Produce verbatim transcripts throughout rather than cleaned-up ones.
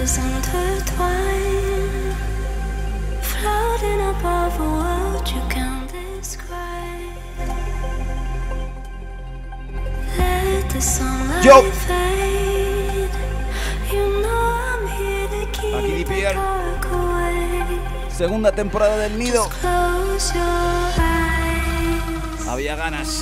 Yo. Aquí Di Pierre. Segunda temporada del Nido. Había ganas.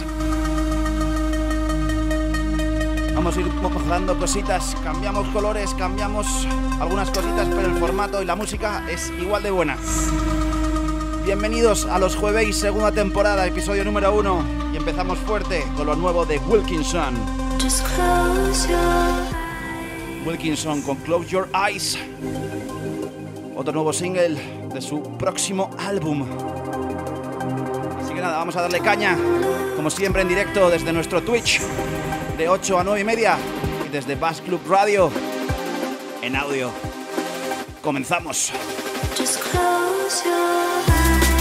Vamos a ir mojando cositas. Cambiamos colores, cambiamos algunas cositas, pero el formato y la música es igual de buena. Bienvenidos a los jueves, segunda temporada, episodio número uno. Y empezamos fuerte con lo nuevo de Wilkinson. Wilkinson con Close Your Eyes. Otro nuevo single de su próximo álbum. Así que nada, vamos a darle caña. Como siempre en directo desde nuestro Twitch. De ocho a nueve y media. Y desde Bass Club Radio. En audio. Comenzamos. Just close your eyes.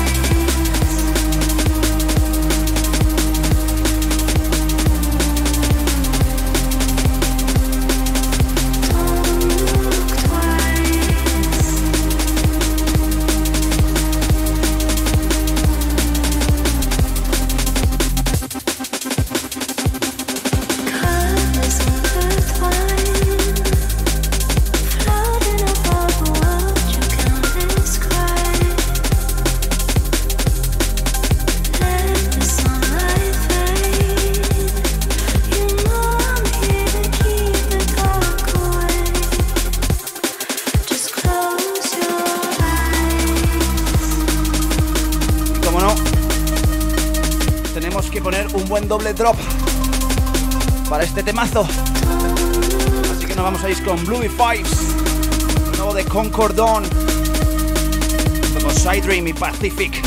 Doble drop para este temazo, así que nos vamos a ir con Bluey Fives, el nuevo de Concordon, como Side Dream y Pacific.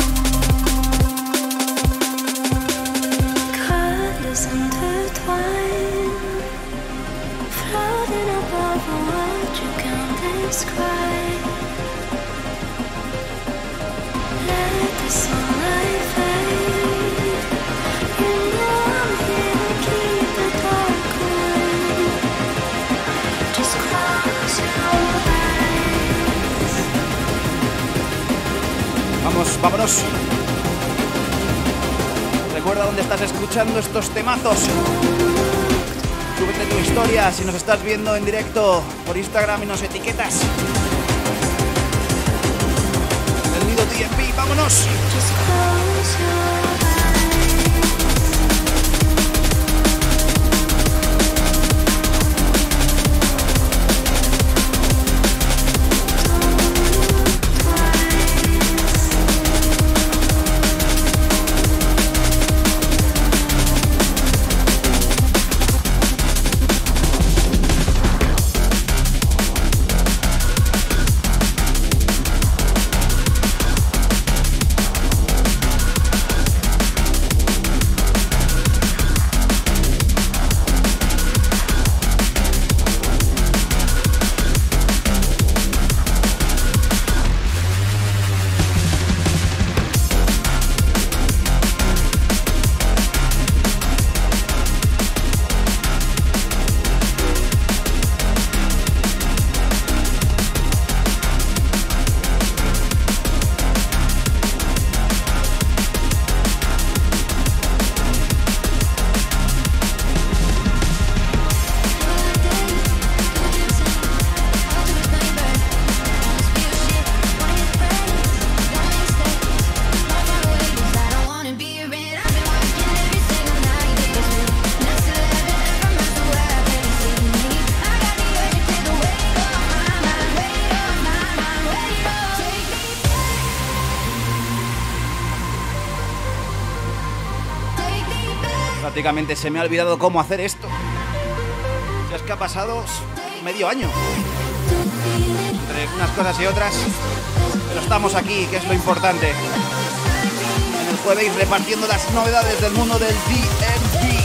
Vamos, vámonos. Recuerda dónde estás escuchando estos temazos. Súbete tu historia si nos estás viendo en directo por Instagram y nos etiquetas. El Nido T M P, vámonos. Prácticamente se me ha olvidado cómo hacer esto. Ya es que ha pasado medio año entre unas cosas y otras, pero estamos aquí, que es lo importante. En el jueves repartiendo las novedades del mundo del D M V.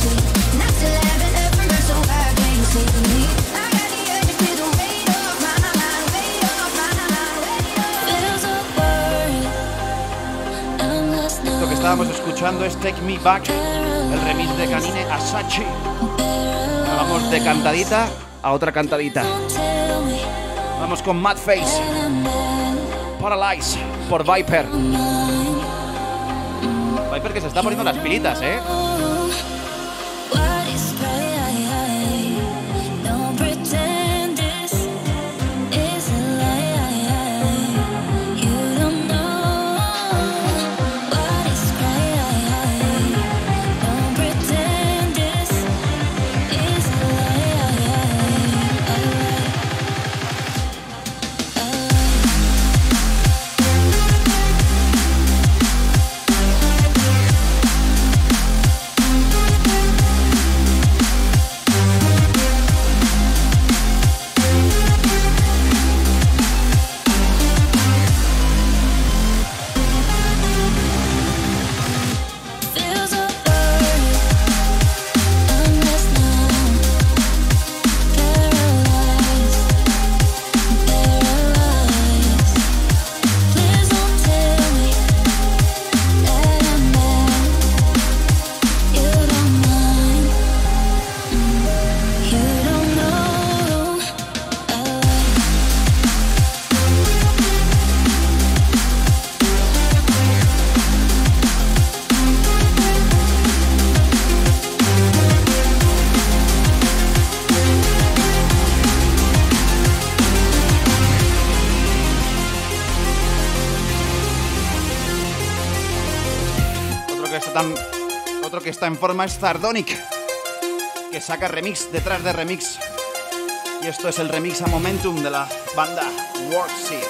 Lo que estábamos escuchando es Take Me Back, el remix de Kanine Asachi. Vamos de cantadita a otra cantadita. Vamos con Mad Face, Paralyze por Viper. Viper que se está poniendo las pilitas, ¿eh? Otro que está en forma es Zardonic, que saca remix detrás de remix. Y esto es el remix a Momentum de la banda Workseed.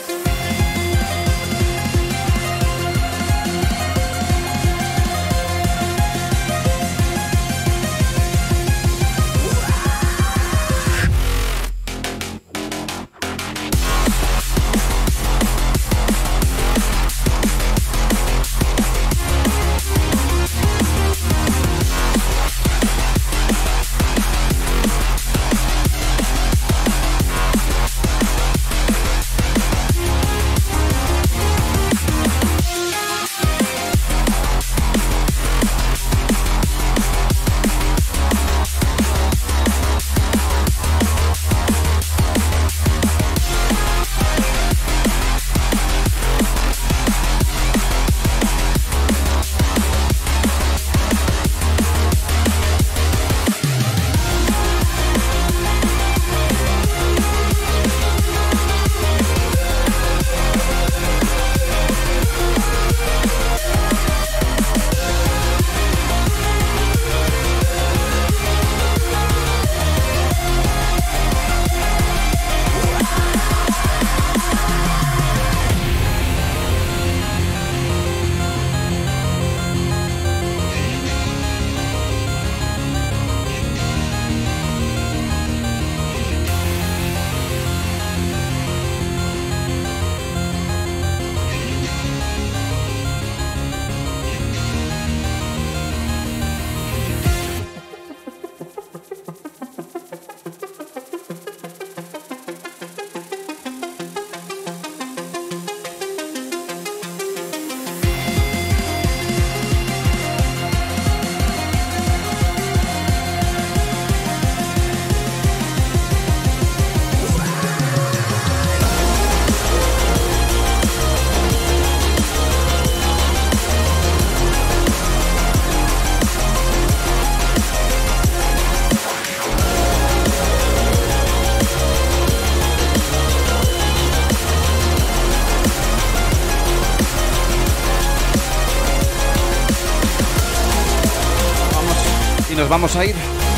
Y nos vamos a ir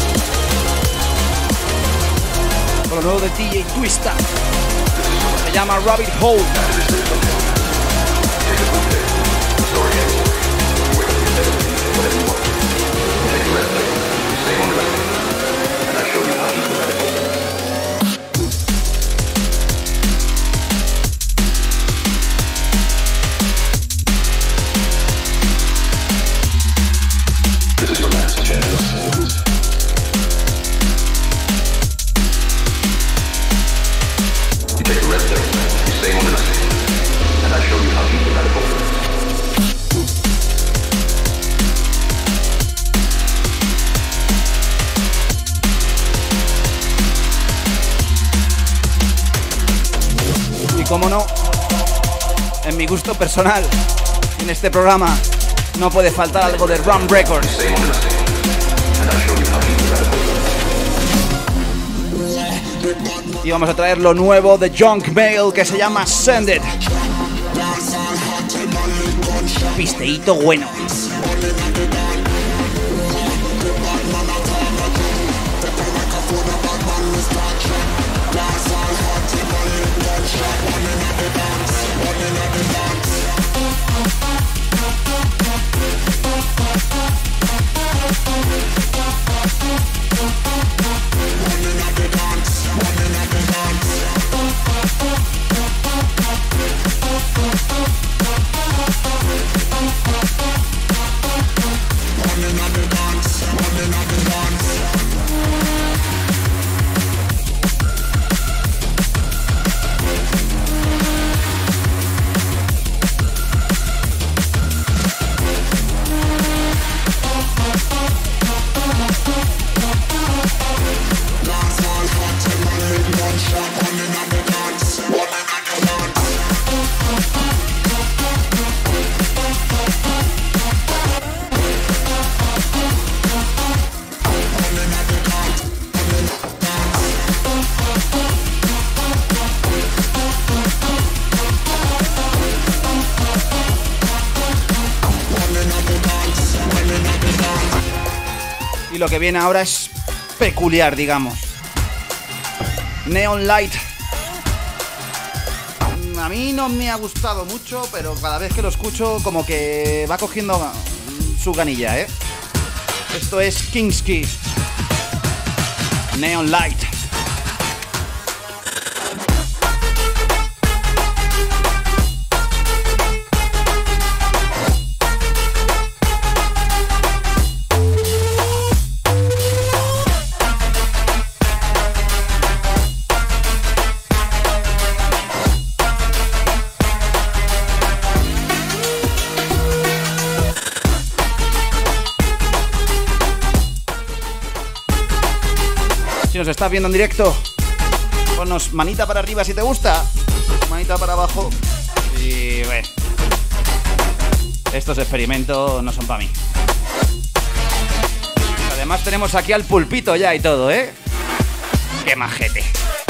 con lo nuevo de D J Twista. Se llama Rabbit Hole. This is your last chance. en mi gusto personal, en este programa, no puede faltar algo de Rum Records. Y vamos a traer lo nuevo de Junk Mail que se llama Send It. Pisteíto bueno. Y lo que viene ahora es peculiar, digamos. Neon Light. A mí no me ha gustado mucho, pero cada vez que lo escucho como que va cogiendo su ganilla, ¿eh? Esto es Kinski. Neon Light. Si nos estás viendo en directo, ponnos manita para arriba si te gusta, manita para abajo. Y bueno, estos experimentos no son para mí. Además tenemos aquí al Pulpito ya y todo, ¿eh? ¡Qué majete!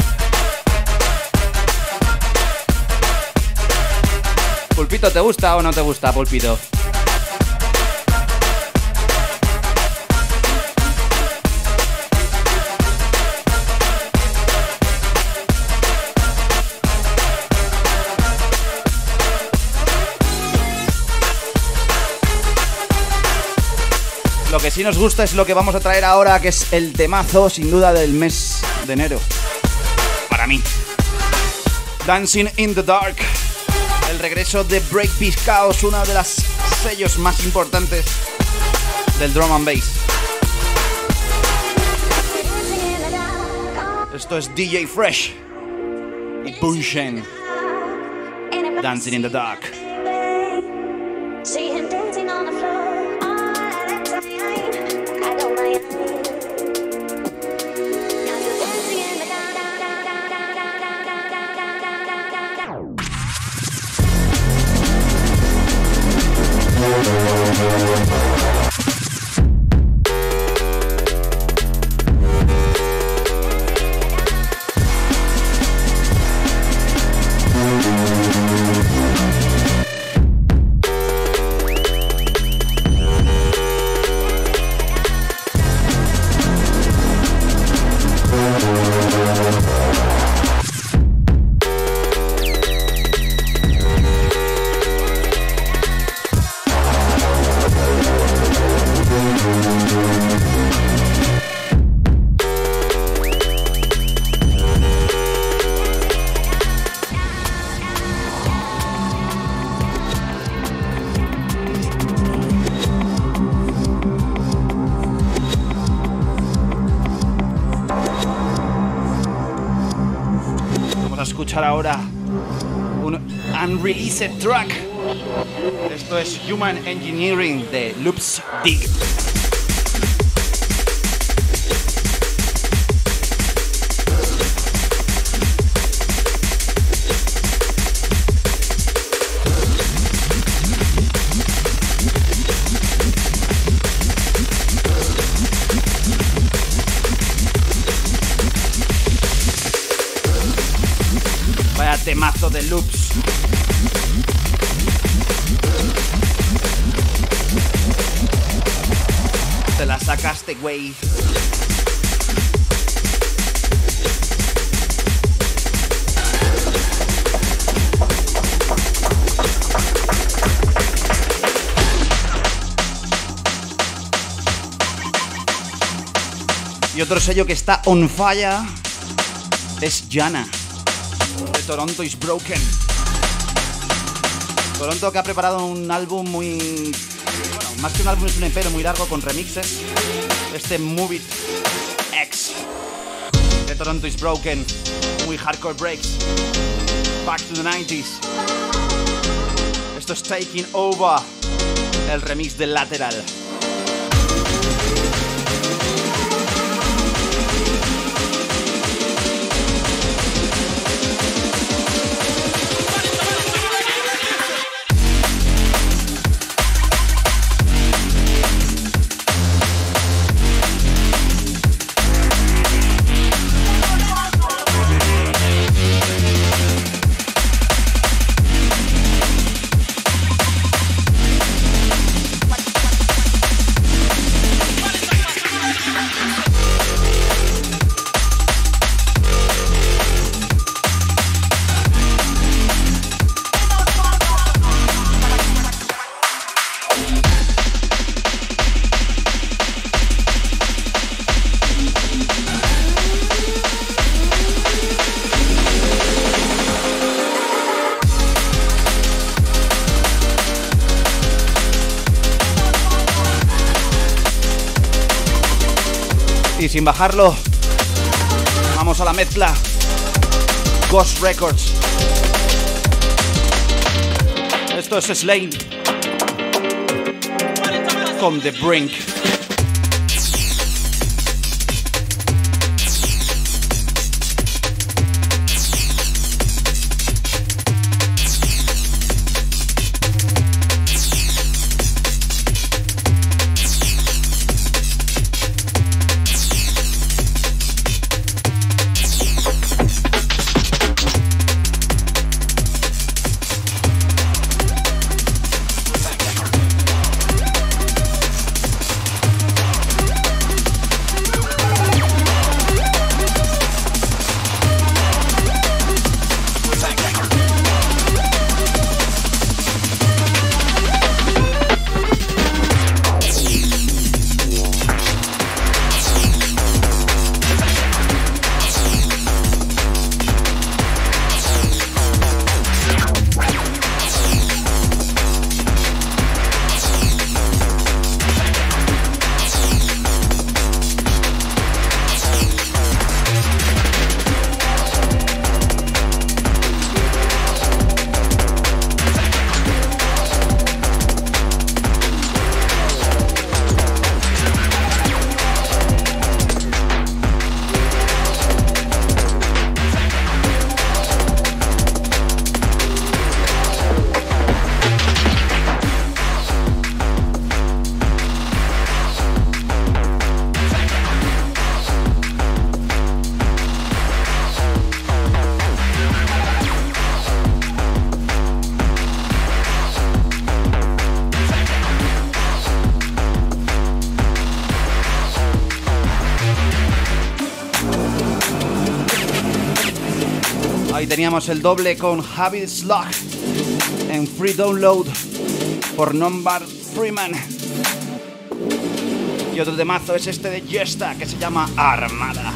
Pulpito, ¿te gusta o no te gusta, Pulpito? Lo que sí nos gusta es lo que vamos a traer ahora, que es el temazo, sin duda, del mes de enero. Para mí. Dancing in the Dark. El regreso de Breakbeat Chaos, uno de los sellos más importantes del drum and bass. Esto es D J Fresh y Bunshen. Dancing in the Dark. Ahora un unreleased track. Esto es Human Engineering de Loops Dig. pedazo de loops. Te la sacaste, güey. Y otro sello que está on fire es Yana, de Toronto is Broken. Toronto, que ha preparado un álbum muy... Bueno, más que un álbum, es un E P muy largo con remixes. Este Move It X de Toronto is Broken. Muy hardcore breaks. Back to the nineties. Esto es Taking Over, el remix de Lateral. Y sin bajarlo, vamos a la mezcla. Ghost Records. Esto es Slane con The Brink. Ahí teníamos el doble con Javi Slug en Free Download por Number Freeman. Y otro temazo es este de Jesta, que se llama Armada.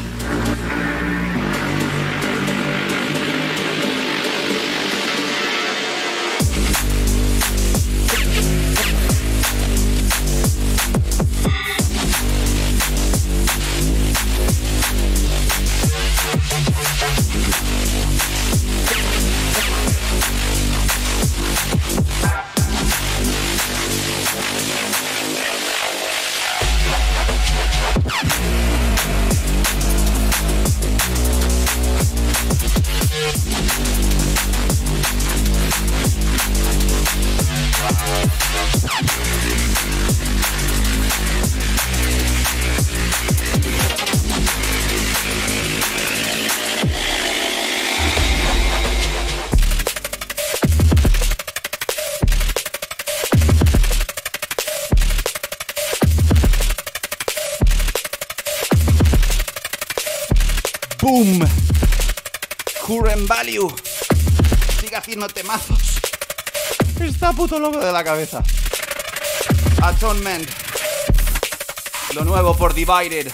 Boom. Current Value. Sigue haciendo temazos. Está puto loco de la cabeza. Atonement. Lo nuevo por Divided.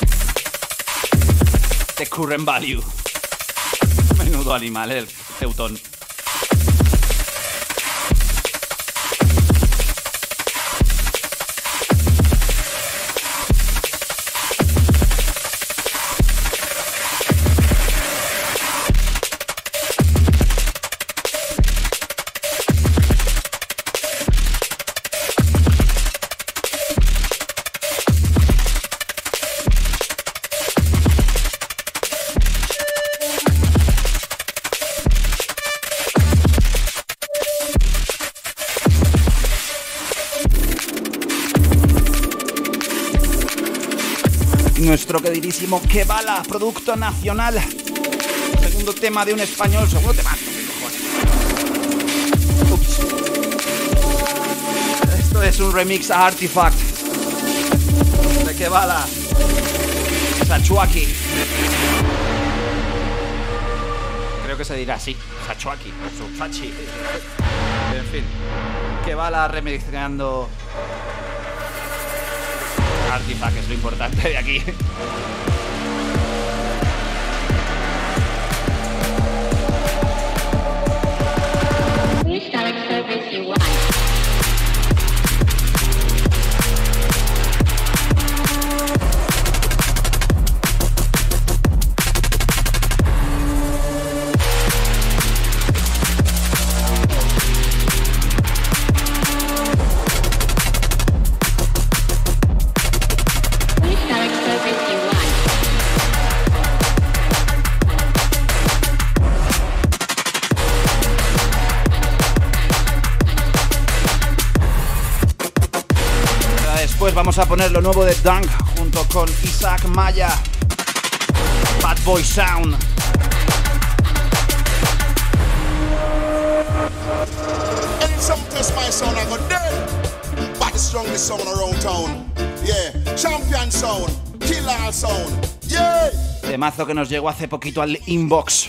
The Current Value. Menudo animal el Teutón. Nuestro queridísimo Kebala, producto nacional. Segundo tema de un español, segundo tema. Ups. Esto es un remix a Artifact de Kebala, Sachuaki. Creo que se dirá así, Sachuaki, Sachuaki. En fin, Kebala remixando Artifact, es lo importante de aquí. Vamos a poner lo nuevo de Dunk junto con Isaac Maya, Bad Boy Sound. And some test my sound I go dead, but the strongest sound around town. Yeah, champion sound, killer sound. Yeah. Temazo que nos llegó hace poquito al inbox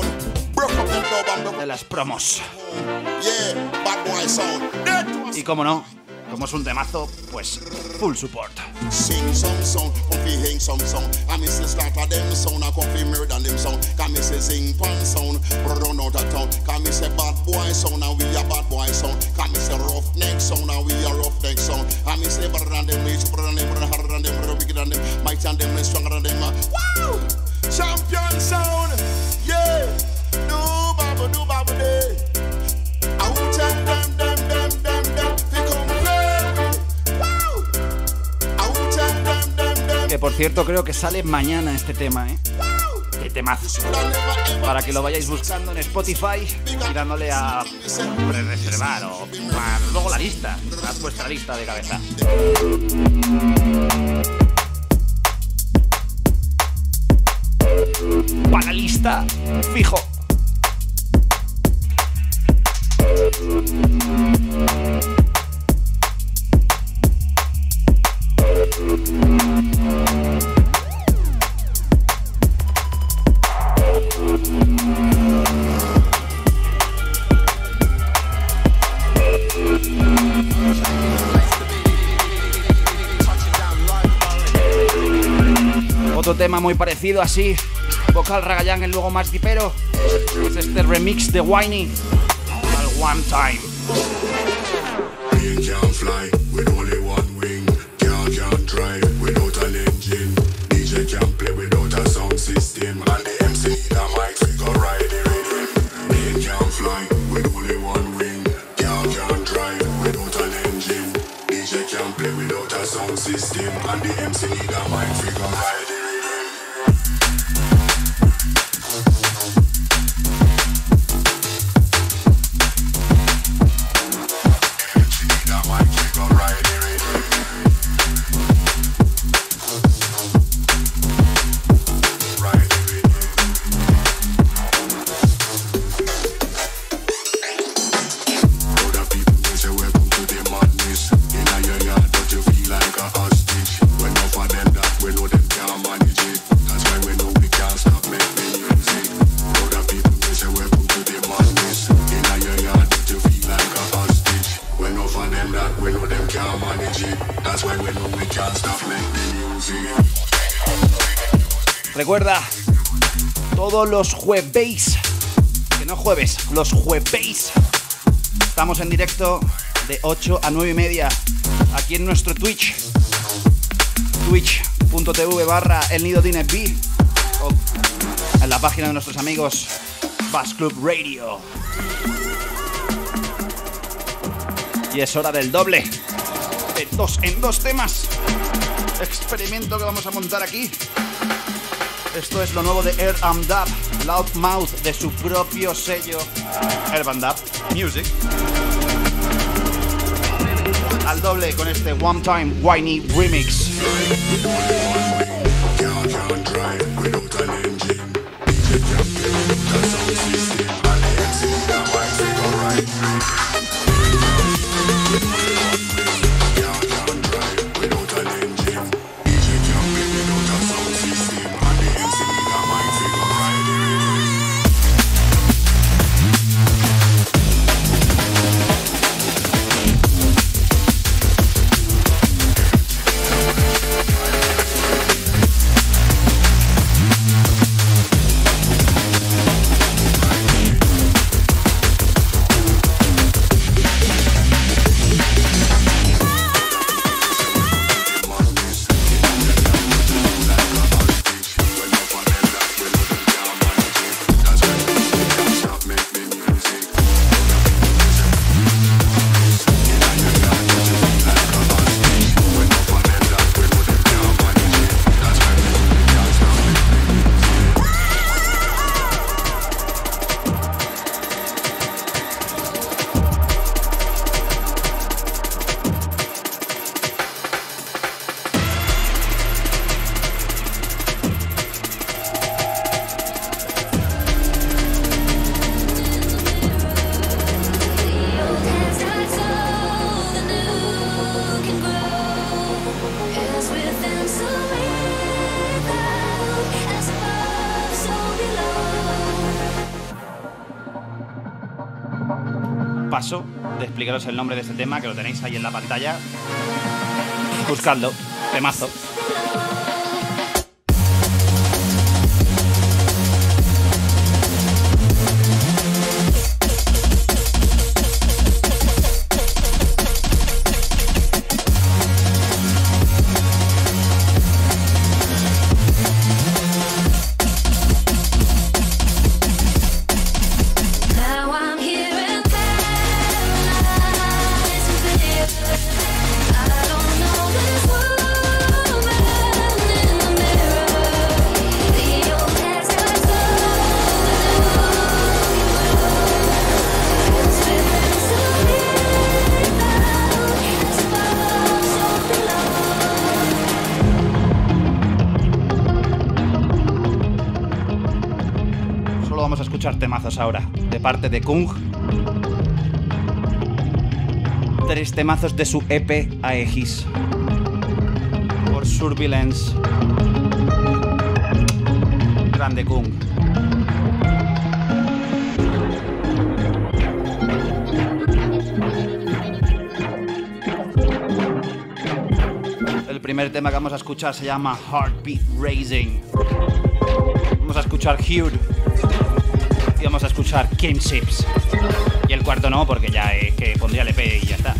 de las promos. Yeah, Bad Boy Sound. Y como no, como es un temazo, pues full support. Sing some song, come fi hang some song. I miss the start of them sound, I come fi murder them sound. Come me say sing pan sound, run out of town. Come me say bad boy sound, and we a bad boy sound. Come me say rough neck sound, and we a rough neck sound. I me say better than them, rich, better than them, better harder than them, better bigger than them, mighty than them, stronger than them. Wow, champion sound, yeah. Do baba, do baba day. I will tell them, them, them, them, them. They come play. Wow. I will tell them, them, them. Que por cierto creo que sale mañana este tema, ¿eh? Qué temazo. Para que lo vayáis buscando en Spotify y dándole a pre-reservar o a, luego la lista, a vuestra lista de cabeza. Para la lista, fijo. Otro tema muy parecido así, vocal ragallán, el luego más dipero, es este remix de Whiny al One Time. Can't fly with only one wing. Car can't drive without an engine. D J can't play without a sound system. And the M C need a mic to go ride the rhythm. Plane can't fly with only one wing. Car can't drive without an engine. D J can't play without a sound system. And the M C need a mic to go ride the rhythm. When enough of them that we know them can't Recuerda, todos los jueves, que no jueves, los jueves, estamos en directo de ocho a nueve y media aquí en nuestro Twitch, twitch.tv barra el nido Dine B, o en la página de nuestros amigos Bass Club Radio. Y es hora del doble, de dos en dos temas, experimento que vamos a montar aquí. Esto es lo nuevo de Urban Dub, Loudmouth, de su propio sello Urban Dub Music. Al doble con este One Time Whiny Remix. Paso de explicaros el nombre de este tema, que lo tenéis ahí en la pantalla. Buscadlo, temazo. Temazos ahora, de parte de Kung. Tres temazos de su E P Aegis por Surveillance. Grande Kung. El primer tema que vamos a escuchar se llama Heartbeat Raising. Vamos a escuchar Hued. Y vamos a escuchar Kinships. Y el cuarto no, porque ya es que pondría el E P y ya está.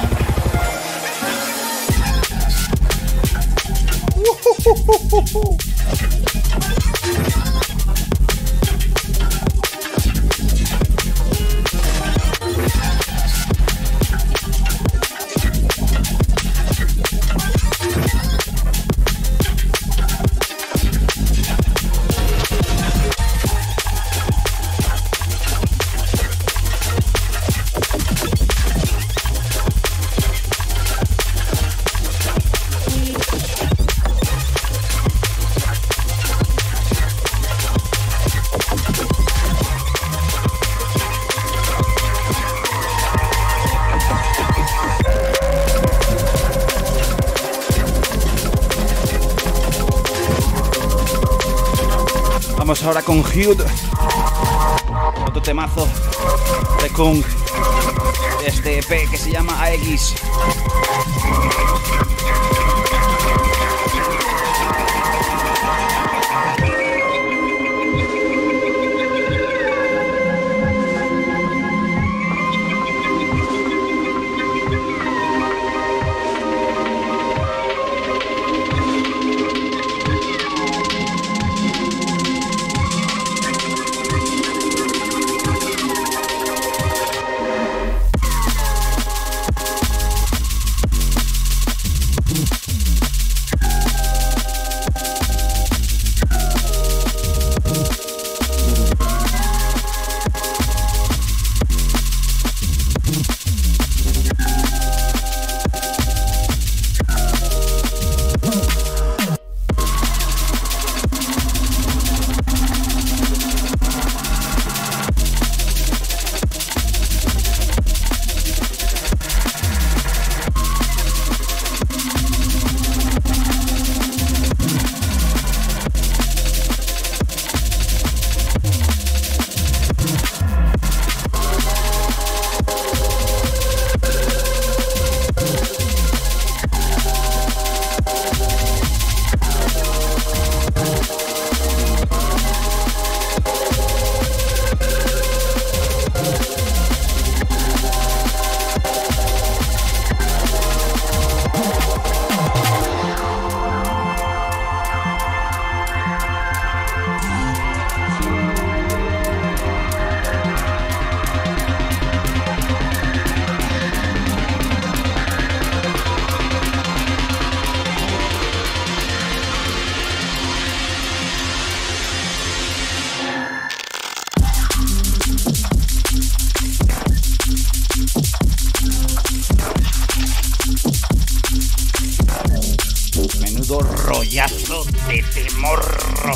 Vamos ahora con Hued, otro temazo de Kung, de este E P que se llama A X. Rollazo de temorro.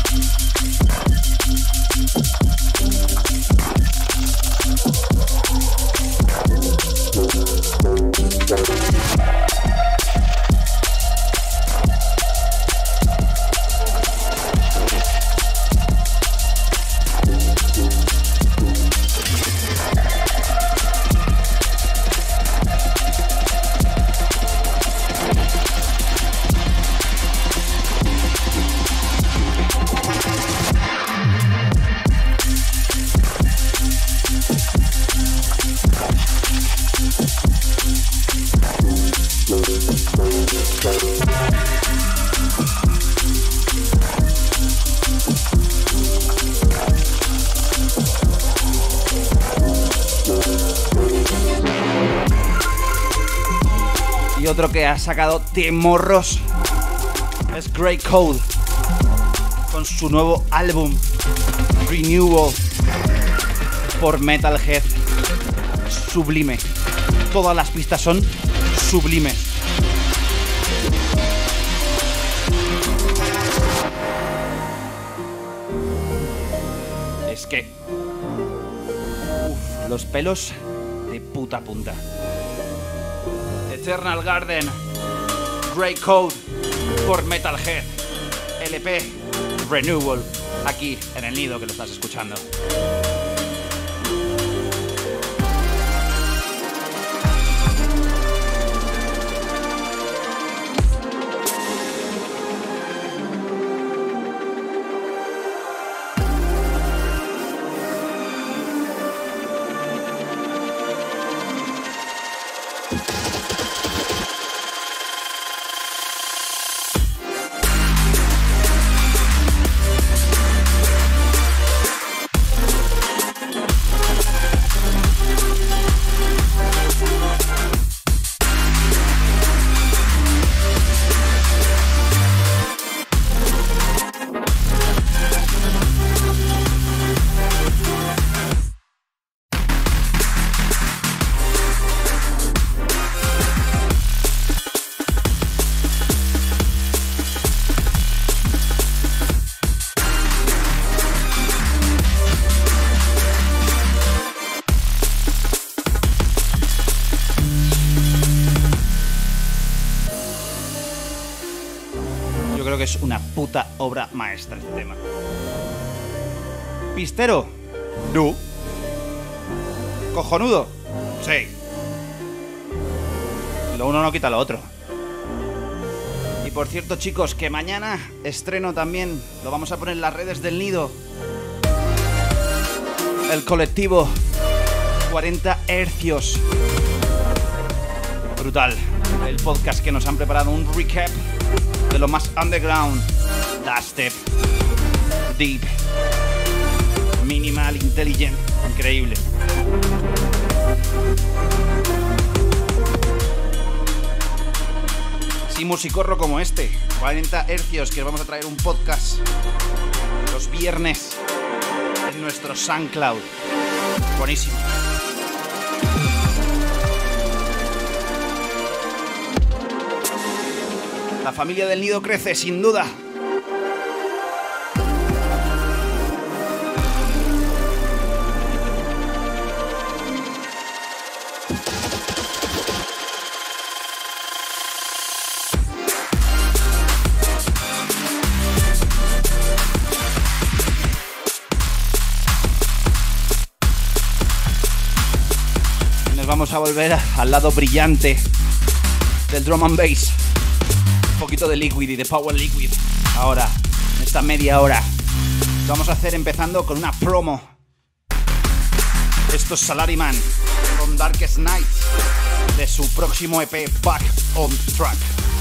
Y otro que ha sacado temorros es Grey Code con su nuevo álbum Renewal por Metalhead. Sublime. Todas las pistas son sublimes. Es que... Uf, los pelos de puta punta. Eternal Garden, Grey Code por Metalhead, L P Renewal, aquí en el nido que lo estás escuchando. Que es una puta obra maestra este tema. ¿Pistero? No. ¿Cojonudo? Sí. uno no quita lo otro. Y por cierto, chicos, que mañana estreno también, lo vamos a poner en las redes del Nido, el colectivo cuarenta hercios. Brutal. El podcast que nos han preparado, un recap de lo más underground, dubstep, deep, minimal, intelligent, increíble. Sí, musicorro como este, cuarenta hercios, que os vamos a traer un podcast los viernes en nuestro SoundCloud. Buenísimo. La familia del Nido crece, sin duda. Nos vamos a volver al lado brillante del drum and bass. Un poquito de liquid y de power liquid. Ahora, en esta media hora, lo vamos a hacer empezando con una promo. Esto es Salaryman con Darkest Night de su próximo E P Back on Track.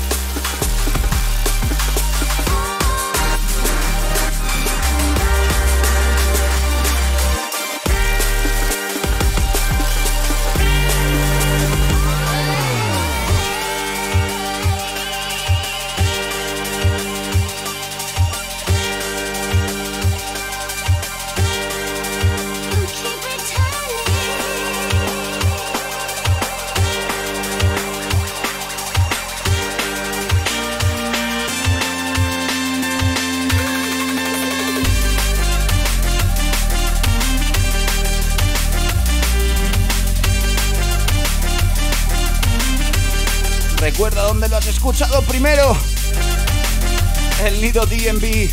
Recuerda dónde lo has escuchado primero. El Nido D M V.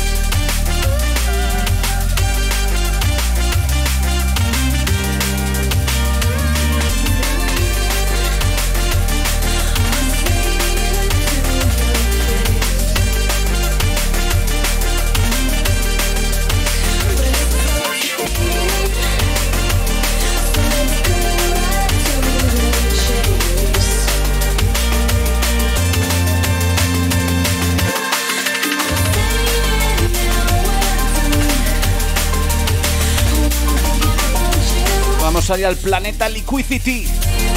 Vamos a ir al planeta Liquidity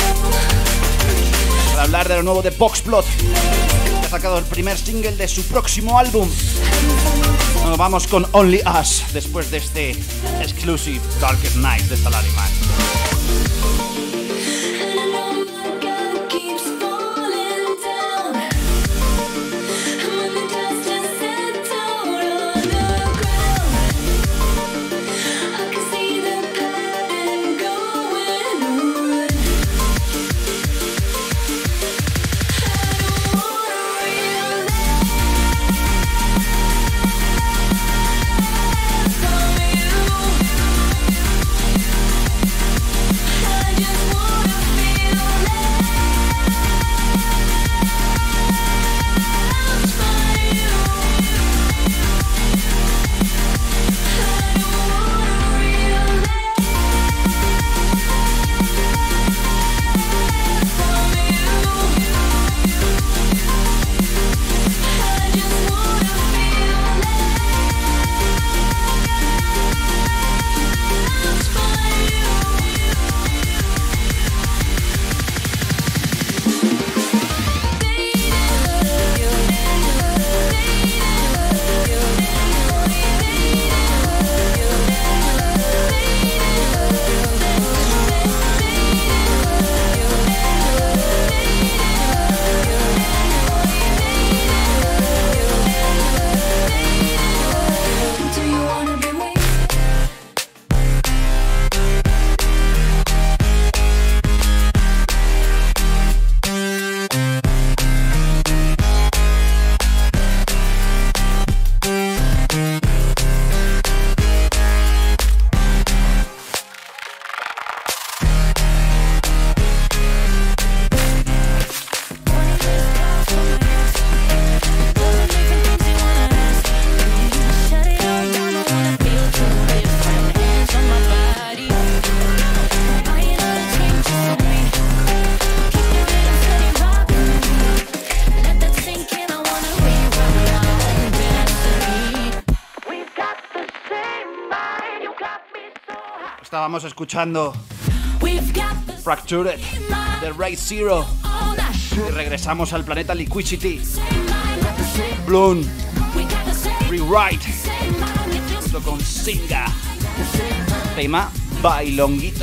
para hablar de lo nuevo de Boxplot, que ha sacado el primer single de su próximo álbum. Nos vamos con Only Us después de este exclusive Darkest Night de Salaryman. I Estábamos escuchando Fractured de Ray Zero y regresamos al planeta Liquidity. Bloom, Rewrite junto con Singa, tema Bailonguito.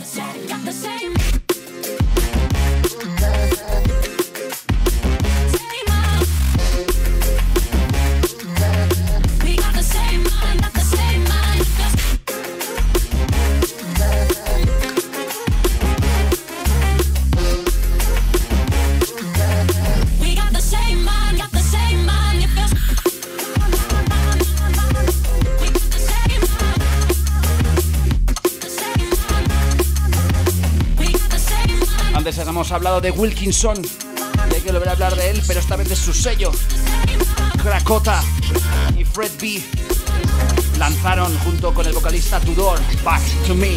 Hemos hablado de Wilkinson y hay que volver a hablar de él, pero esta vez de su sello. Krakota y Fred B lanzaron junto con el vocalista Tudor Back to Me.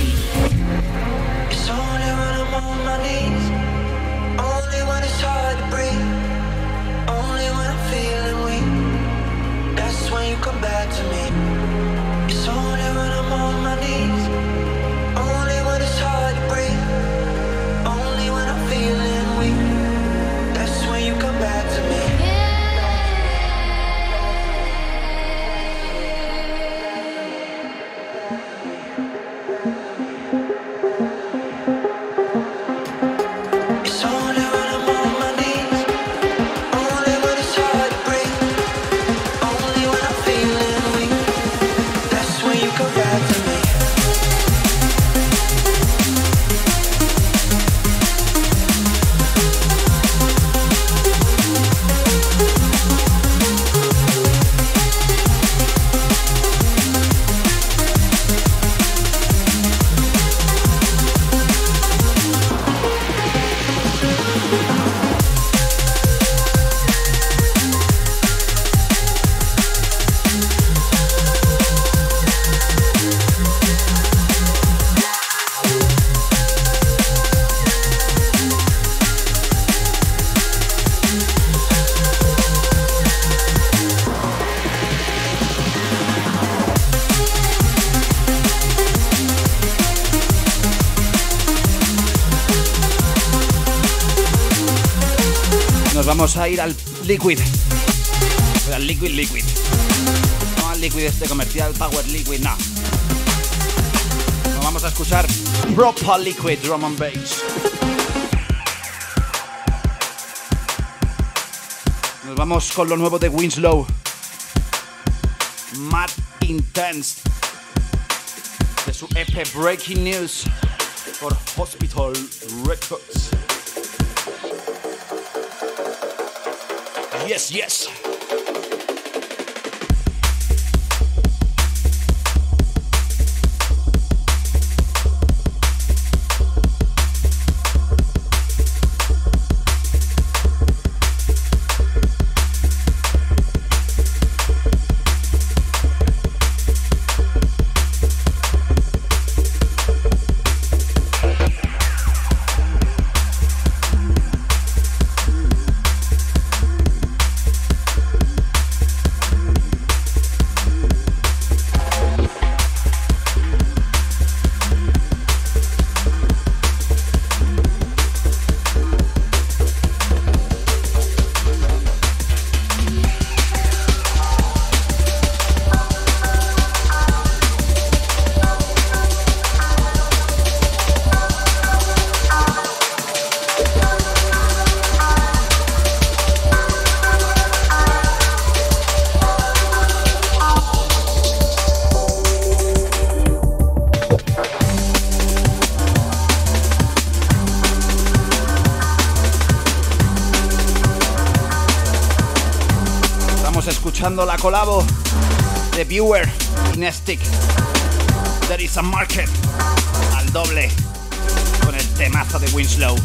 Vamos a ir al Liquid, al Liquid Liquid, no al Liquid este comercial Power Liquid, no. Nos vamos a escuchar Proper Liquid Drum and Bass. Nos vamos con lo nuevo de Winslow, Mad Intense, de su E P Breaking News por Hospital Records. Yes, yes. Escuchando la colabo de Viewer y Nestic, There is a Market, al doble con el temazo de Winslow.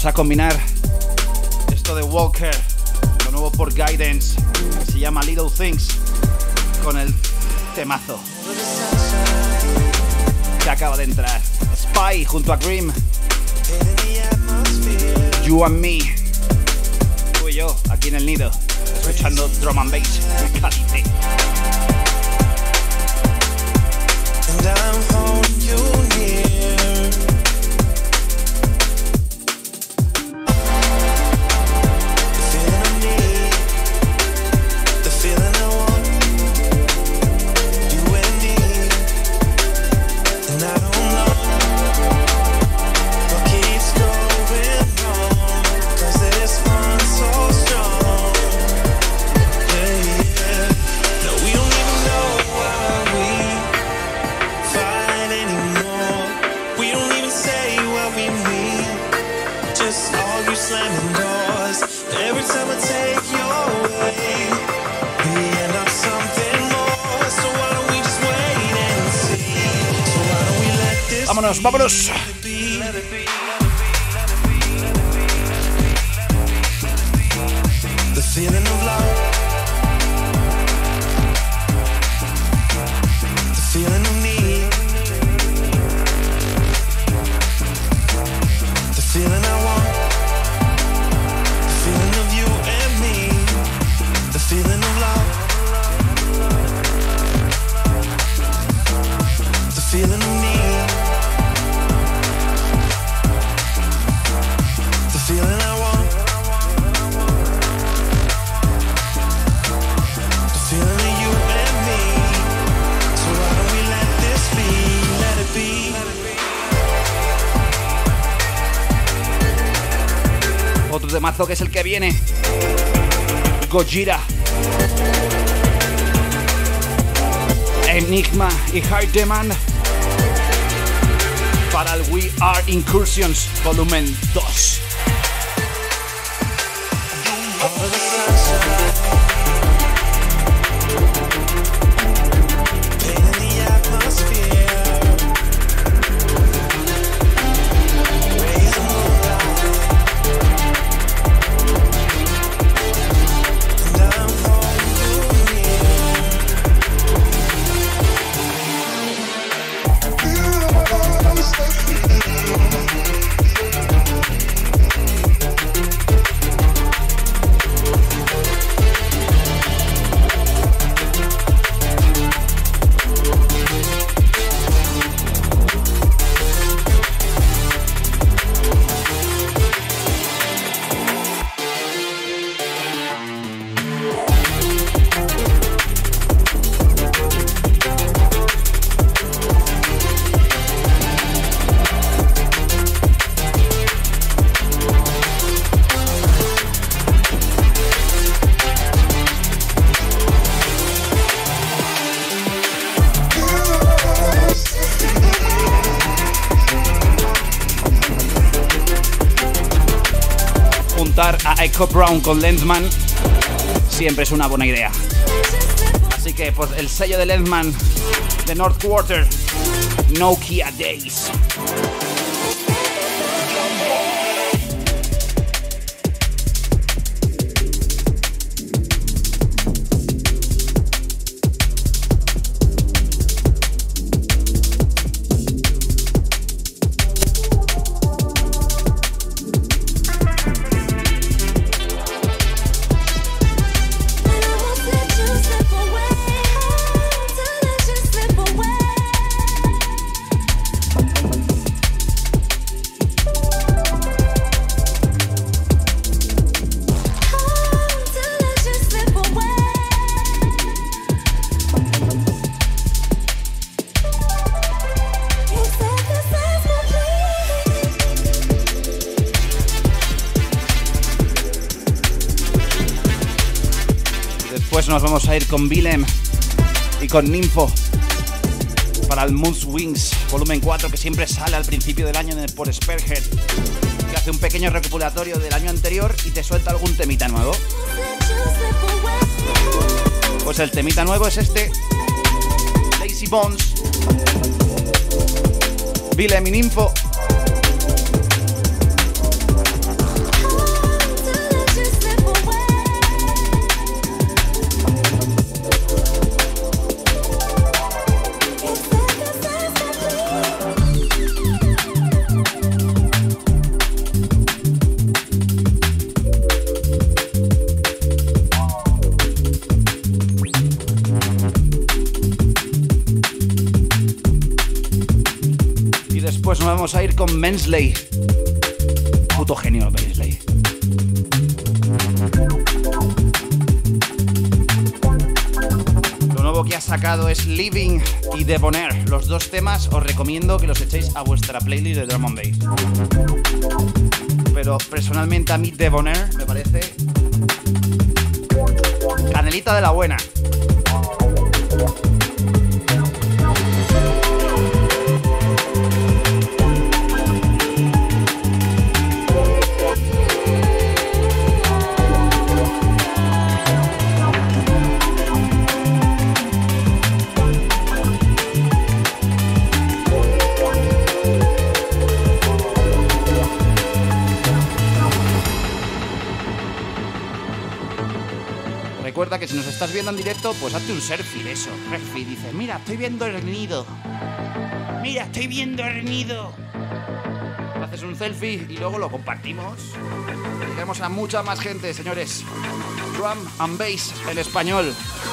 a combinar esto de Walker, lo nuevo por Guidance, que se llama Little Things, con el temazo que acaba de entrar, Spy junto a Grimm, You and Me, tú y yo aquí en el nido, escuchando drum and bass caliente. And I'm holding you near. The feeling I need, the feeling I want, you and me. And I don't know what keeps going wrong, 'cause this one's so strong. Yeah, yeah. No, we don't even know why we fight anymore. We don't even say what we mean, just argue slamming doors. Every time I take your way, we end up something more. So why don't we just wait and see? So why don't we let this Vámonos, be, vámonos. let it be, let it be, the feeling of love, the feeling of need, the feeling I want, the feeling of you and me, the feeling of love, the feeling of need, the feeling I want, the feeling of you and me. So why don't we let this be, let it be, let it be. Otro temazo que es el que viene, Gojira, Enigma y High Demand para el We Are Incursions volumen dos. Over the sunshine, painting the atmosphere, rays of moonlight, and I'm holding you near. A Echo Brown con Lenzman siempre es una buena idea. Así que pues el sello de Lenzman de North Quarter, Nokia Days. Nos vamos a ir con Willem y con Ninfo para el Moon's Wings volumen cuatro, que siempre sale al principio del año por Spearhead, que hace un pequeño recopilatorio del año anterior y te suelta algún temita nuevo. Pues el temita nuevo es este, Lazy Bones, Willem y Ninfo, vamos a ir con Mensley. Puto genio Mensley. Lo nuevo que ha sacado es Living y Debonair. Los dos temas os recomiendo que los echéis a vuestra playlist de Drum and Bass. Pero personalmente a mí Debonair me parece canelita de la buena. Recuerda que si nos estás viendo en directo, pues hazte un selfie, eso, selfie, dice, mira, estoy viendo el nido. Mira, estoy viendo el nido. Haces un selfie y luego lo compartimos. Llegamos a mucha más gente, señores. Drum and Bass en español.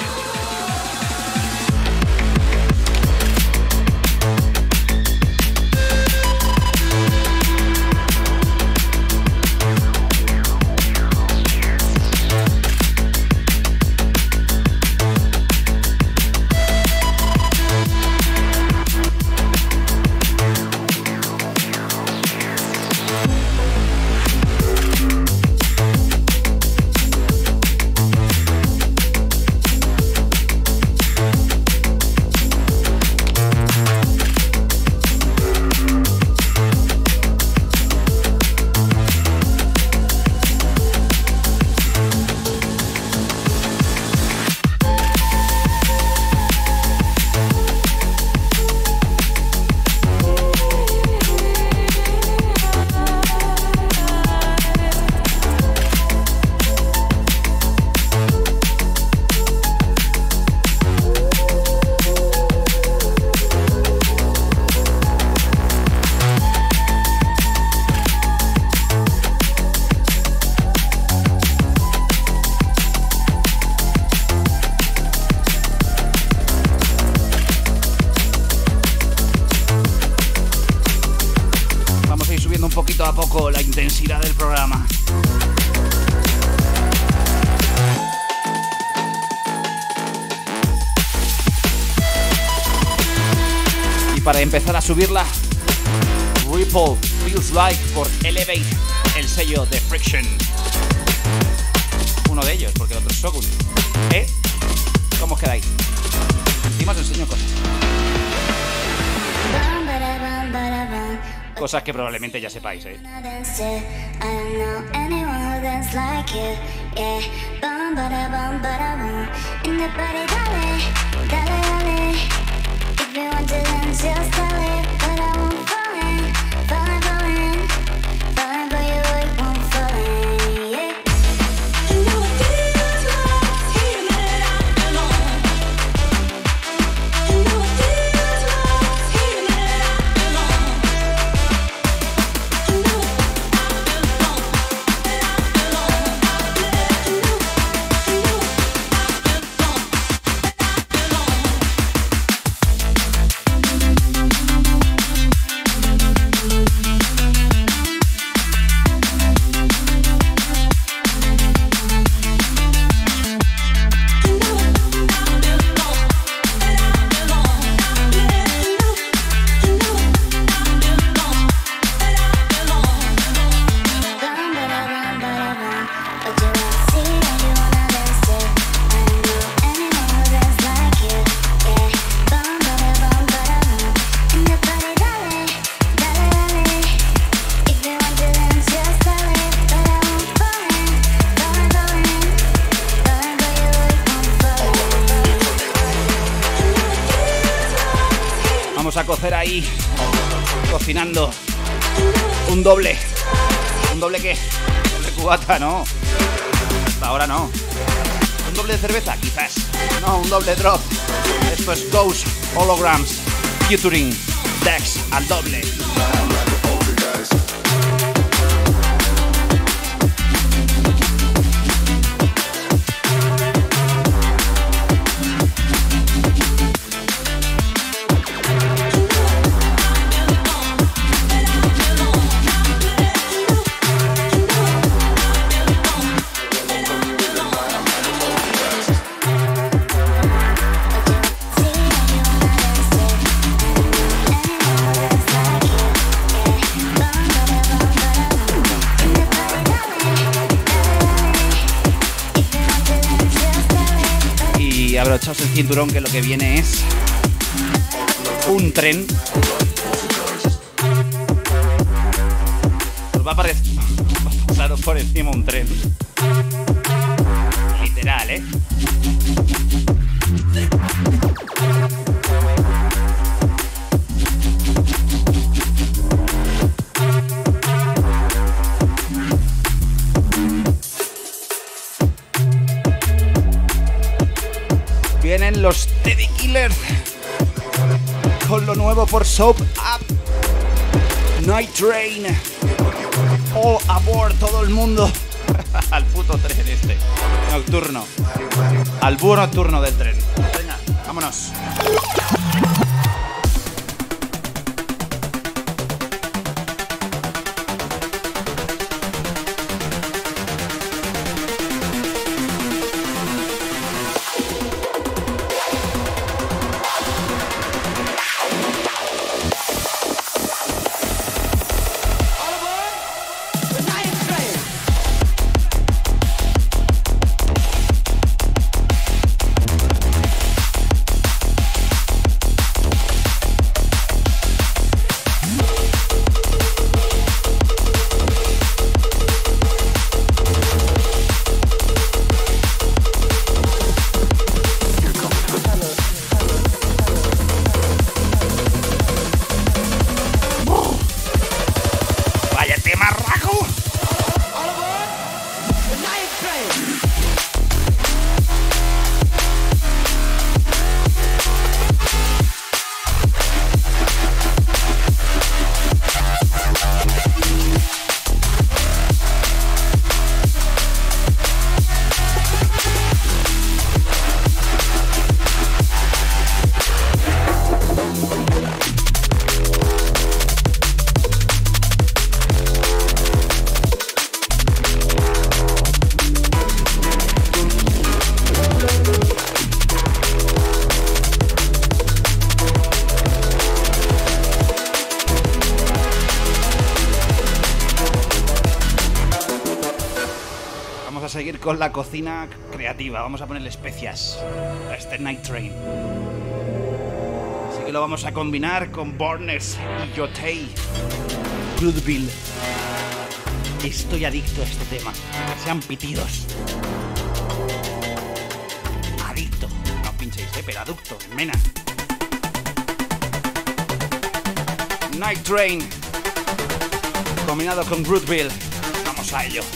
Poquito a poco la intensidad del programa. Y para empezar a subirla, Ripple Feels Like por Elevate, el sello de Friction. Uno de ellos, porque el otro es Shogun. ¿Eh? ¿Cómo os quedáis? Encima os enseño cosas. Cosas que probablemente ya sepáis, ¿eh? A cocer ahí, cocinando un doble. ¿Un doble qué? Un doble cubata, no. Hasta ahora no. ¿Un doble de cerveza? Quizás. No, un doble drop. Esto es Ghost Holograms featuring Dex al doble. y abrochaos el cinturón, que lo que viene es un tren. Os va a parecer, va a pasaros por encima un tren. Literal, ¿eh? Vienen los Teddy Killer con lo nuevo por Soap Up. Night Train. All aboard, todo el mundo. Al puto tren este. Nocturno. Al búho nocturno del tren. Venga, vámonos. Seguir con la cocina creativa. Vamos a ponerle especias a este Night Train. Así que lo vamos a combinar con Bornes y Yotei. Grooville. Estoy adicto a este tema. Que sean pitidos. Adicto. No pinchéis, eh, pero adicto. Mena. Night Train. Combinado con Grooville. Vamos a ello.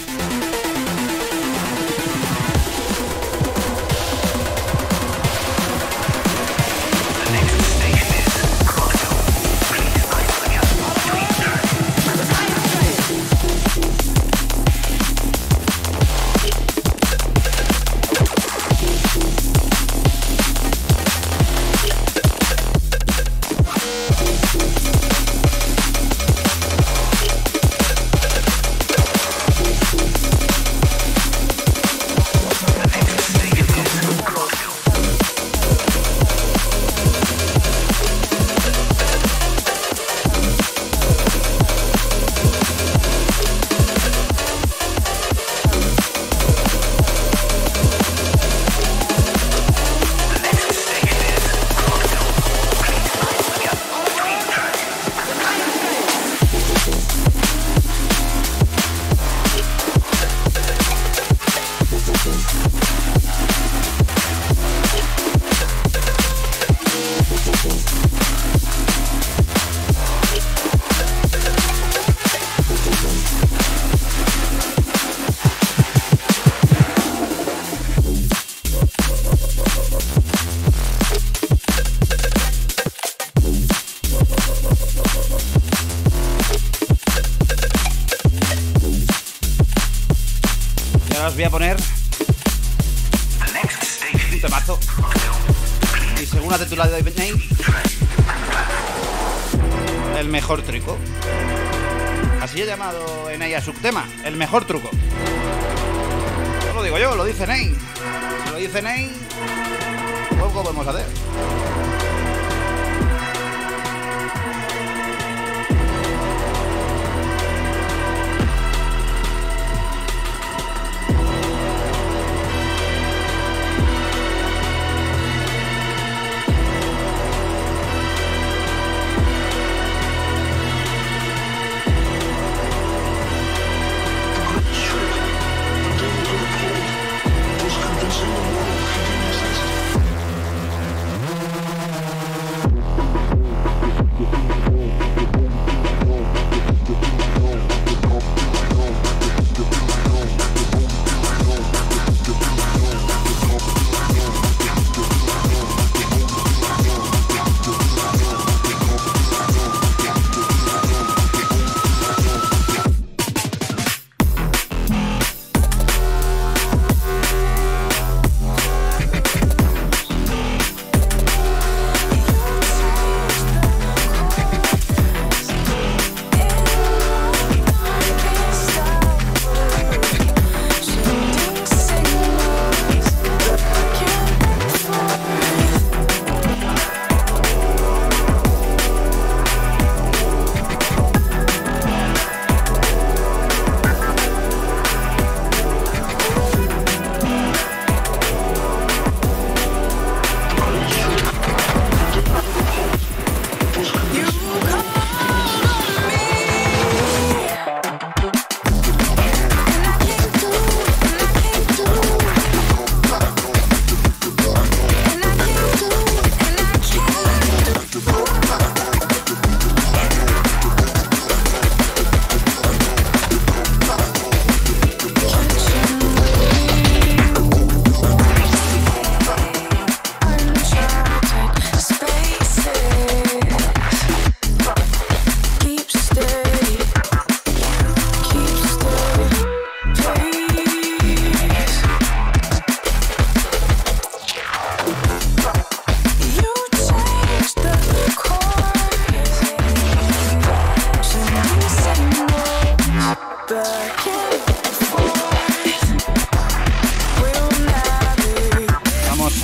Os voy a poner un temazo. Y según la titulada de Nate, el mejor truco. Así he llamado en ella su tema, el mejor truco. No lo digo yo, lo dice Nate. Si lo dice Nate, poco podemos hacer.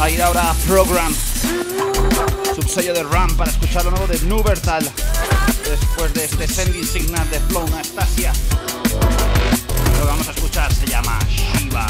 a ir ahora a Program, subsello de Ram, para escuchar lo nuevo de Nubertal, después de este Sending Signal de Flow Anastasia. Lo que vamos a escuchar se llama Shiva.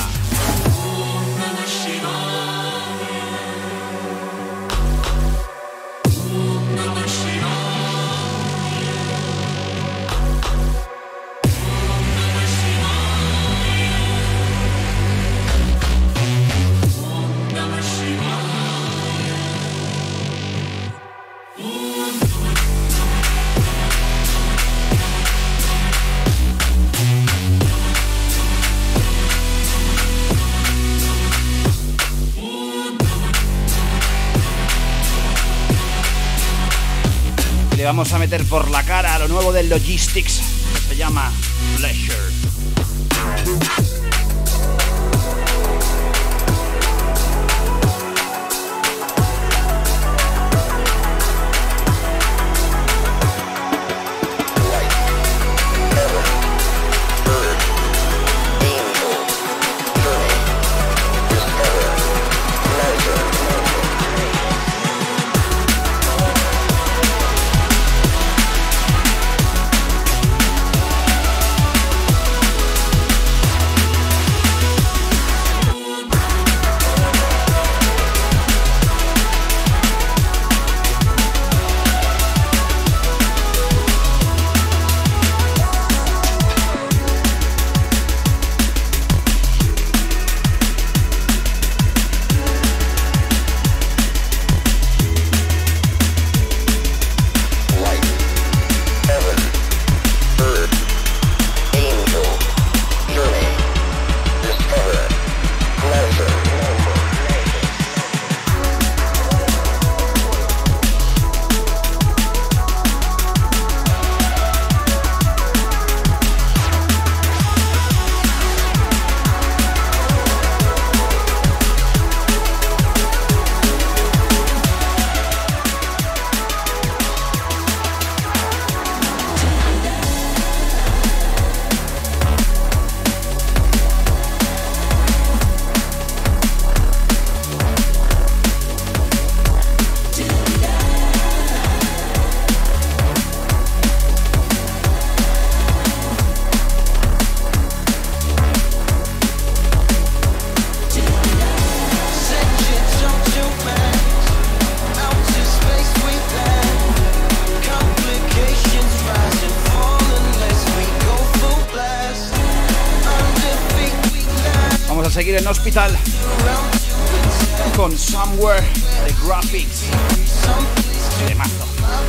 Le vamos a meter por la cara a lo nuevo del Logistics, que se llama Pleasure. Seguir en Hospital con Somewhere de Graphics de mazo.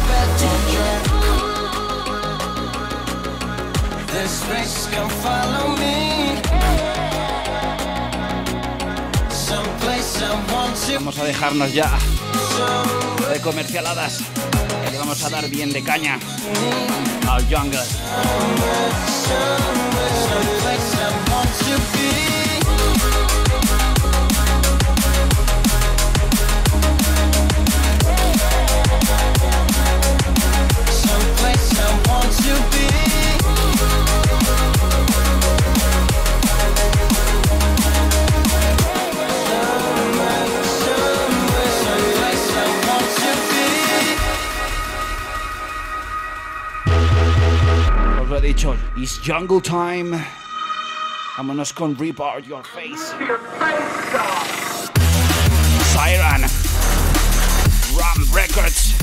Vamos a dejarnos ya de comercialadas y le vamos a dar bien de caña al jungle. Os lo he dicho, it's jungle time. Vámonos con Rip Out Your Face. Siren. Ram Records.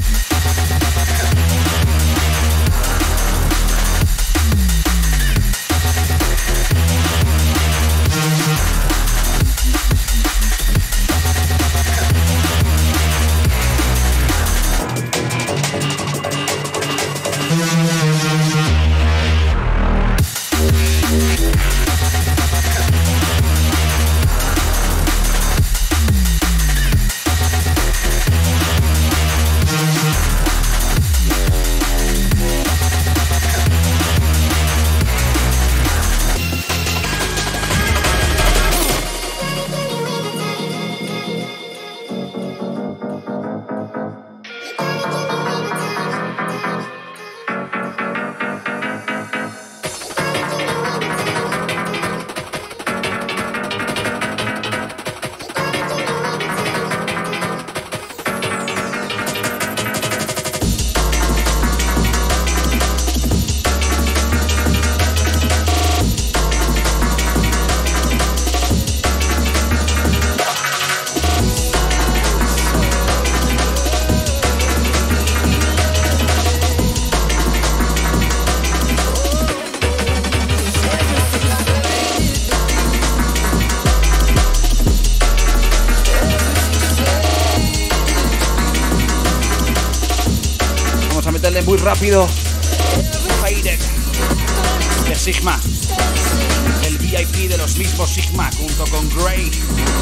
sale muy rápido. Faded de Sigma. El V I P de los mismos Sigma junto con Grey.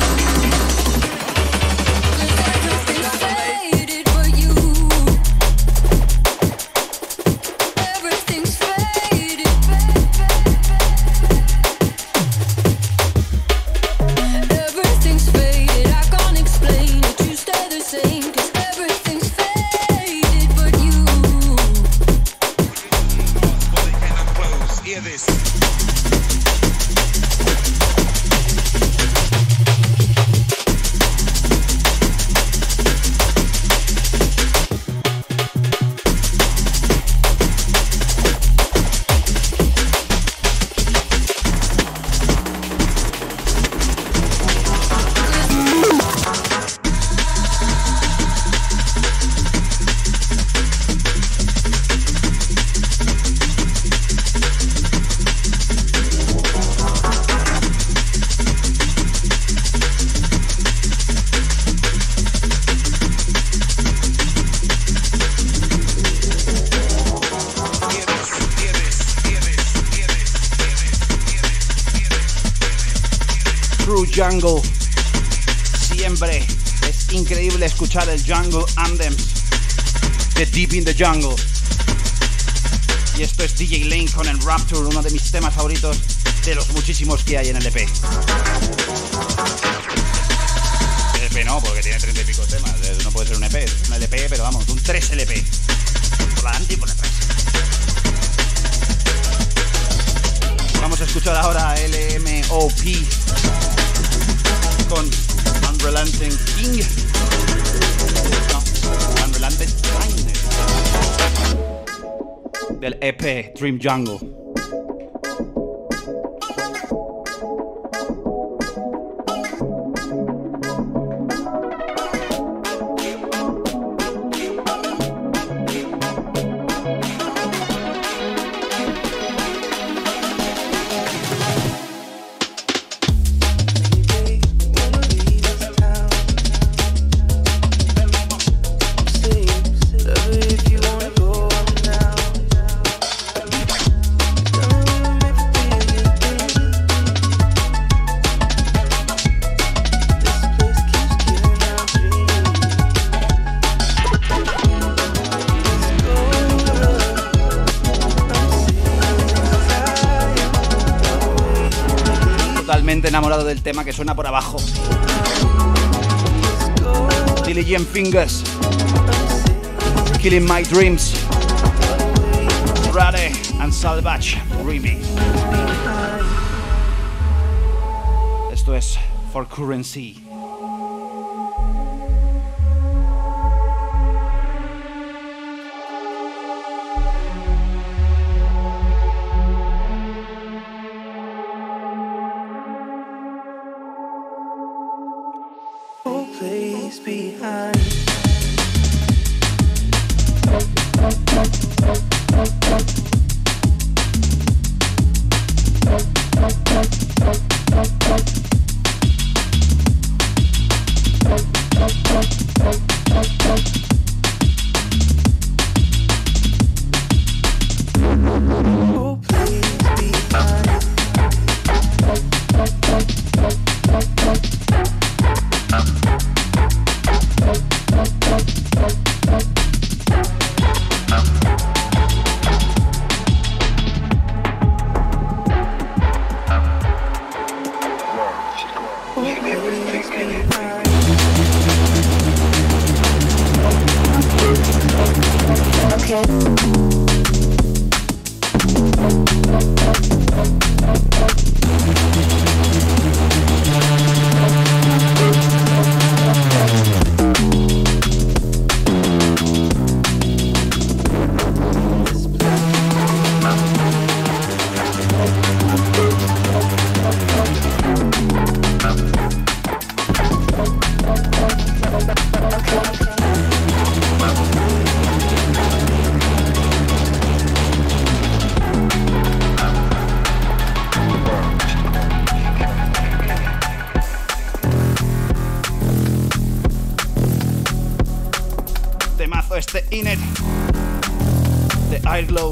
Jungle. Siempre es increíble escuchar el Jungle Anthems de Deep in the Jungle. Y esto es D J Link con el Rapture, uno de mis temas favoritos de los muchísimos que hay en el E P. El E P no, porque tiene treinta y pico temas. No puede ser un E P, es un L P, pero vamos, un tres L P. Por la delante y por detrás. Vamos a escuchar ahora L M O P con Unrelenting King. No, Unrelenting Kindness. Del E P Dream Jungle. Enamorado del tema que suena por abajo. Diligent Fingers, Killing My Dreams, Rare and Salvage Remix. Esto es For Currency. Temazo este Inet. de Airglow.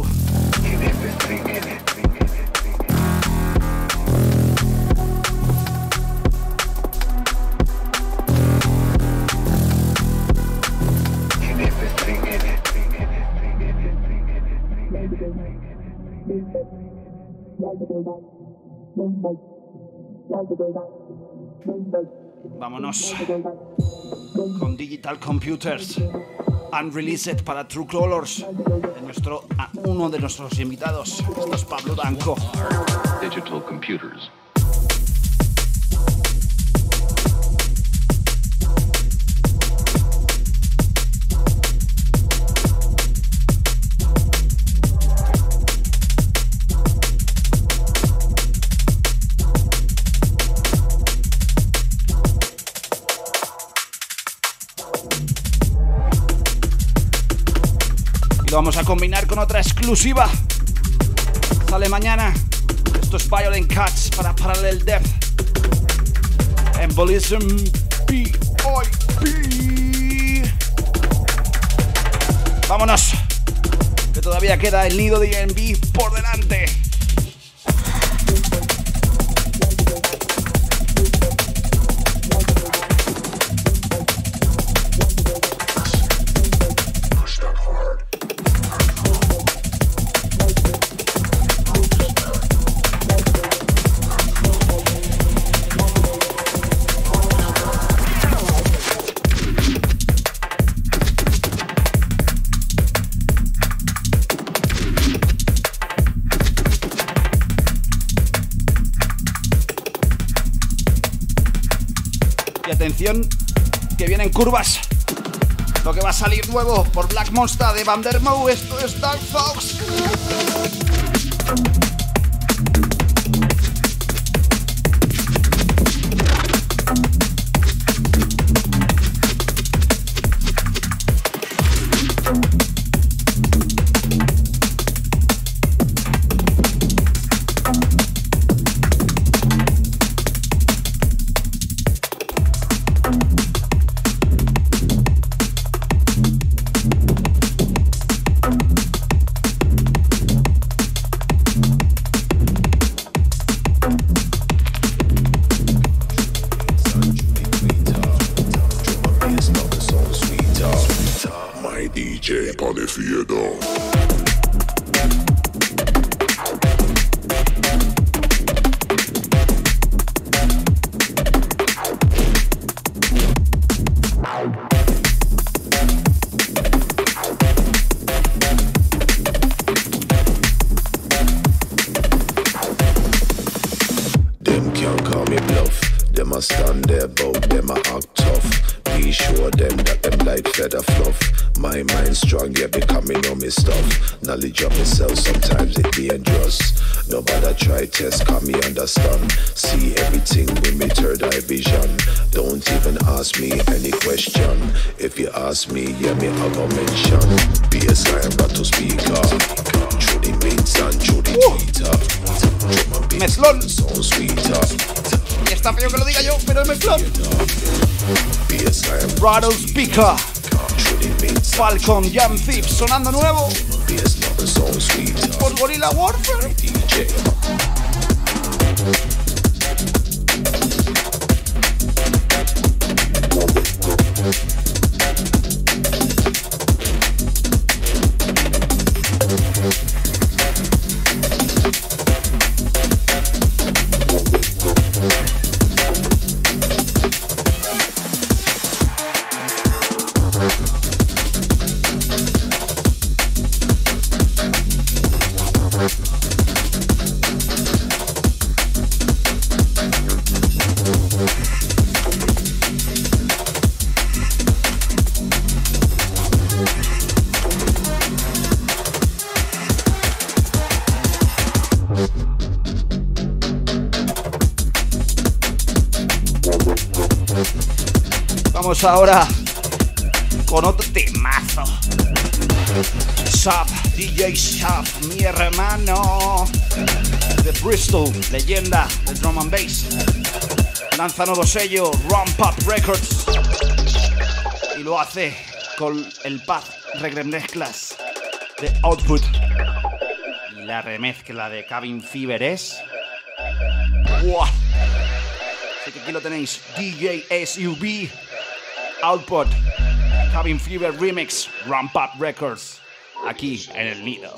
Vámonos con Digital Computers Unreleased para True Colors de nuestro, uno de nuestros invitados. Esto es Pablo Danco. Digital Computers. Y lo vamos a combinar con otra exclusiva. Sale mañana. Esto es Violent Cuts para Parallel Depth. Embolism P I P. Vámonos, que todavía queda el nido de D and B por delante. Atención, que vienen curvas. Lo que va a salir nuevo por Black Monster de Vandermoo. Esto es Dark Fox. Knowledge of myself, sometimes it dangerous. Nobody try test, cause me understand. See everything with me third eye vision. Don't even ask me any question. If you ask me, yeah, me I go mention. Bassline, rattle speaker. Through the mix and through the tweeter. Mezclón. Sound sweeter. Y está feo que lo diga yo, pero es mezclón. Bassline, Rattle Speaker. Falcon Jam Thief sonando nuevo por Gorilla Warfare. Vamos ahora con otro temazo. Sub, D J Sub, mi hermano de Bristol, leyenda del drum and bass. Lanza nuevo sello, Ramp Up Records, y lo hace con el Paz Regre Mezclas. de Output. Y la remezcla de Cabin Fever es... ¡Buah! Así que aquí lo tenéis, D J S U V, Output, Cabin Fever Remix, Ramp Up Records, aquí en el Nido.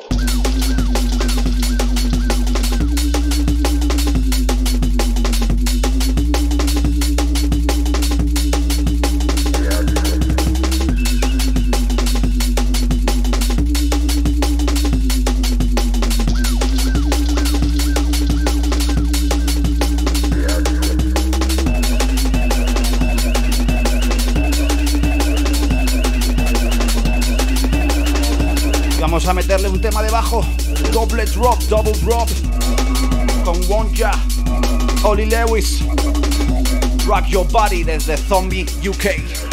Vamos a meterle un tema de bajo, doble drop, double drop, con Wonja, Oli Lewis, Rock Your Body desde Zombie U K.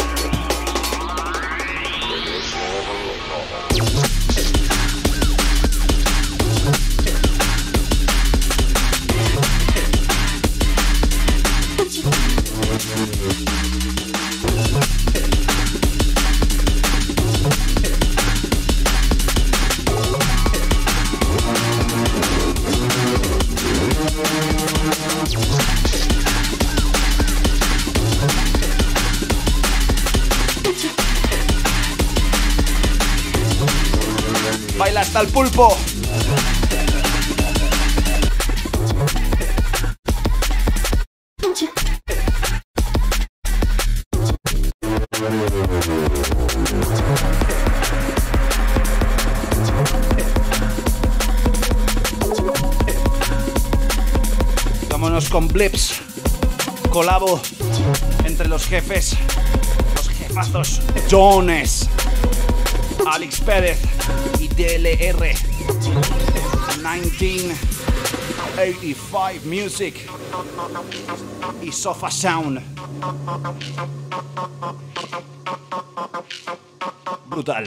Baila hasta el pulpo. Vámonos con Blips, colabo entre los jefes, los jefazos Jones, Alex Pérez y D L R. mil novecientos ochenta y cinco Music y Sofa Sound. Brutal.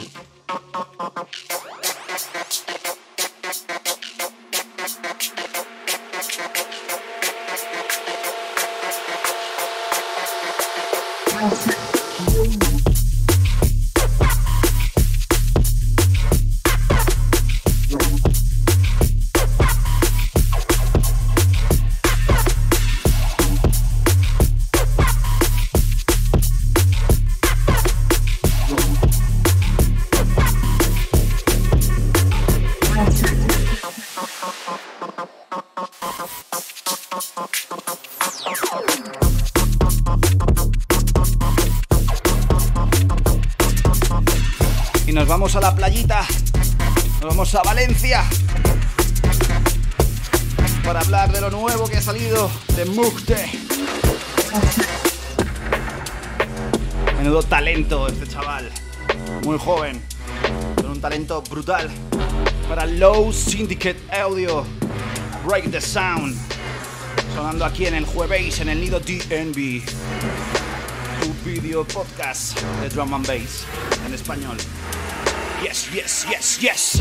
Nos vamos a la playita, nos vamos a Valencia para hablar de lo nuevo que ha salido de Mukte. Menudo talento este chaval, muy joven, con un talento brutal. Para Low Syndicate Audio, Break the Sound, sonando aquí en el jueves en el Nido D N B, tu video podcast de Drum and Bass en español. Yes, yes, yes, yes.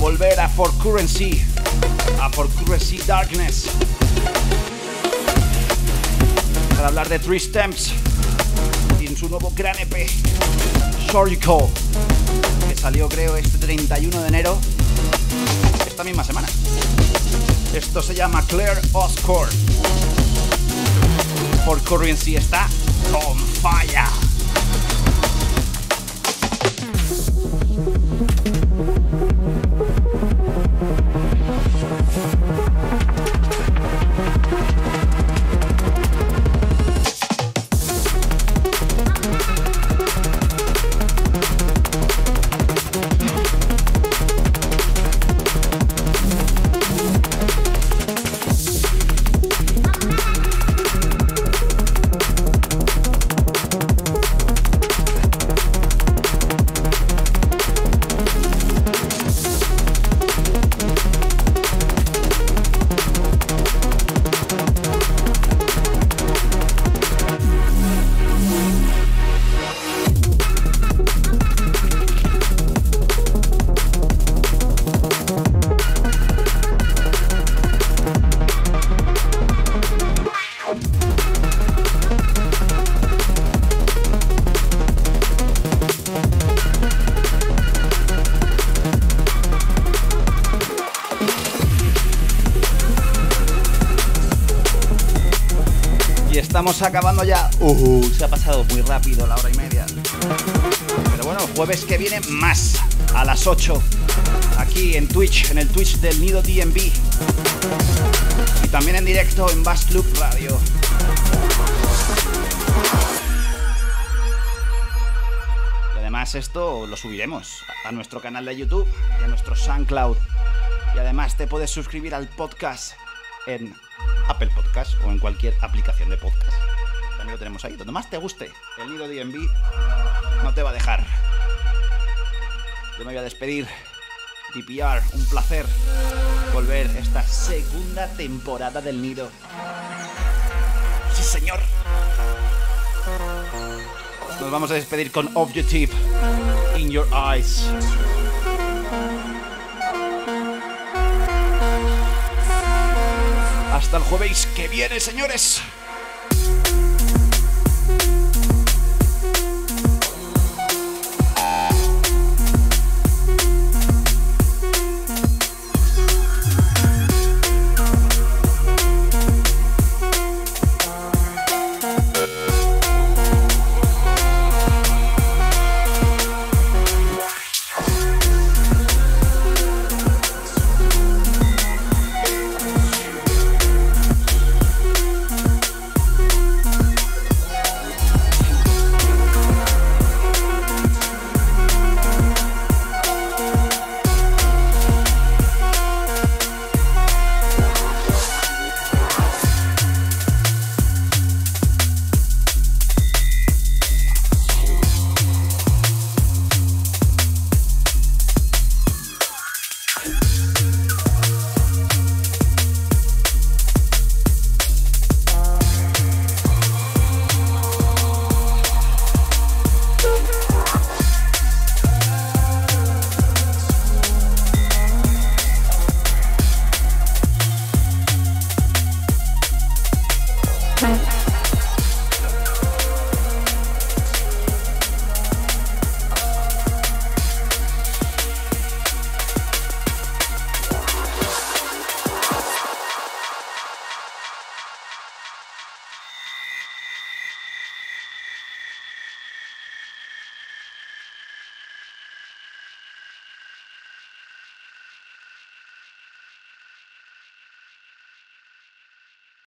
volver a For Currency, a For Currency Darkness, para hablar de Three Stamps y en su nuevo gran E P, Surgical, que salió creo este treinta y uno de enero, esta misma semana. Esto se llama Claire Oscore. For Currency está on fire. Estamos acabando ya. Uh, se ha pasado muy rápido la hora y media. Pero bueno, el jueves que viene más, a las ocho, aquí en Twitch, en el Twitch del Nido D M V. Y también en directo en Bass Club Radio. Y además esto lo subiremos a nuestro canal de YouTube y a nuestro SoundCloud. Y además te puedes suscribir al podcast en Apple Podcast o en cualquier aplicación de podcast. También lo tenemos ahí, donde más te guste. El Nido D M V no te va a dejar. Yo me voy a despedir. D P R, un placer volver esta segunda temporada del Nido. Sí, señor. Nos vamos a despedir con Objective, In Your Eyes. Hasta el jueves que viene, señores.